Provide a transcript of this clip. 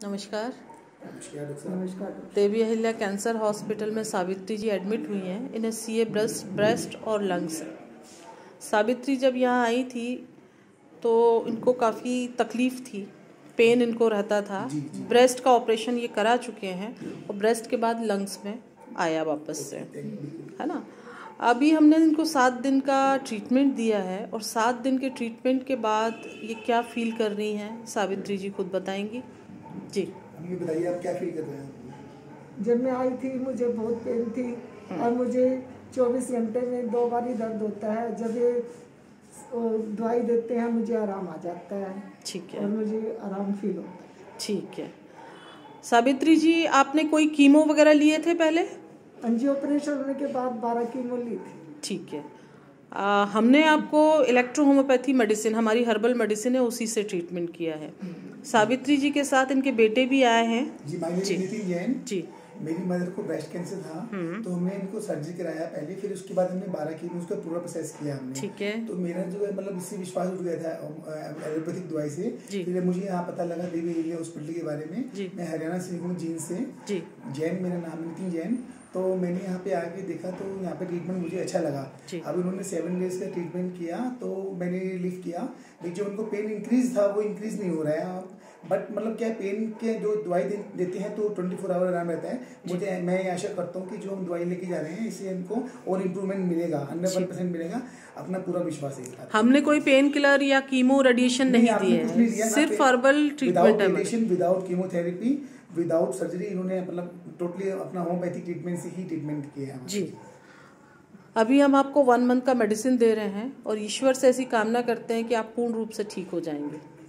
नमस्कार। नमस्कार। Devi Ahilya cancer hospital में सावित्री जी एडमिट हुई हैं। इन्हें सीए ब्रेस्ट और लंग्स। सावित्री जब यहाँ आई थी तो इनको काफ़ी तकलीफ़ थी, पेन इनको रहता था। ब्रेस्ट का ऑपरेशन ये करा चुके हैं और ब्रेस्ट के बाद लंग्स में आया वापस से, है ना। अभी हमने इनको 7 दिन का ट्रीटमेंट दिया है और 7 दिन के ट्रीटमेंट के बाद ये क्या फील कर रही हैं सावित्री जी खुद बताएंगी। जी ये बताइए, आप क्या फील कर रहे हैं? जब मैं आई थी मुझे बहुत पेन थी और मुझे 24 घंटे में 2 बार ही दर्द होता है। जब ये दवाई देते हैं मुझे आराम आ जाता है। ठीक है, और मुझे आराम फील होता है। ठीक है। सावित्री जी, आपने कोई कीमो वगैरह लिए थे पहले? अंजी ऑपरेशन होने के बाद 12 कीमो ली थी। ठीक है। हमने आपको इलेक्ट्रो होम्योपैथी मेडिसिन, हमारी हर्बल मेडिसिन है, उसी से ट्रीटमेंट किया है। सावित्री जी के साथ इनके बेटे भी आए हैं। जी, नितिन जैन। जी, मेरी मदर को ब्रेस्ट कैंसर था, तो हमने इनको सर्जरी कराया पहले, फिर उसके बाद हमने 12 कीमो उसका पूरा प्रोसेस किया हमने। ठीक है। तो मेरा जो है मतलब इससे विश्वास उठ गया था एलोपैथिक दवाई से। फिर मुझे यहाँ पता लगा देवी अहिल्या हॉस्पिटल के बारे में। मैं हरियाणा से हूँ, जींद से। जैन मेरा नाम, नितिन जैन। तो मैंने यहाँ पे आके देखा तो यहाँ पे ट्रीटमेंट मुझे अच्छा लगा। अब उन्होंने 7 डेज का ट्रीटमेंट किया तो मैंने रिलीफ किया, लेकिन जो उनको पेन इंक्रीज था वो इंक्रीज नहीं हो रहा है। बट मतलब क्या, पेन के जो दवाई देते हैं तो 24 आवर आराम रहता है। मैं आशा करता हूँ कि जो हम दवाई लेके जा रहे हैं इससे इनको और इम्प्रूवमेंट मिलेगा, 100% मिलेगा। अपना पूरा विश्वास है। हमने कोई पेन किलर या कीमो रेडिएशन नहीं दिया है, सिर्फ हर्बल ट्रीटमेंट है। विदाउट कीमोथेरेपी, विदाउट सर्जरी, इन्होंने मतलब टोटली अपना होम्योपैथिक ट्रीटमेंट से ही ट्रीटमेंट किया है। जी, अभी हम आपको 1 मंथ का मेडिसिन दे रहे हैं और ईश्वर से ऐसी कामना करते हैं कि आप पूर्ण रूप से ठीक हो जाएंगे।